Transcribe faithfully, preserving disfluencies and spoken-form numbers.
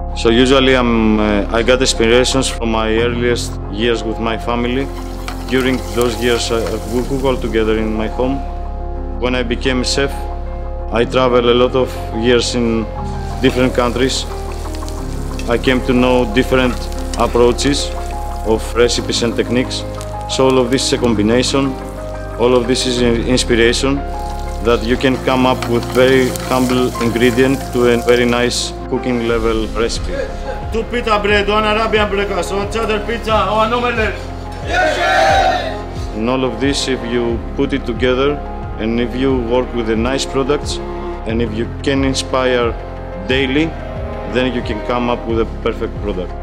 So usually I'm, uh, I got inspirations from my earliest years with my family. During those years uh, we cook all together in my home. When I became a chef, I traveled a lot of years in different countries. I came to know different approaches of recipes and techniques. So all of this is a combination. All of this is an inspiration that you can come up with very humble ingredient to a very nice cooking level recipe. Two pita bread, one Arabian breakfast, one cheddar pizza, one omelette. And all of this, if you put it together and if you work with the nice products and if you can inspire daily, then you can come up with a perfect product.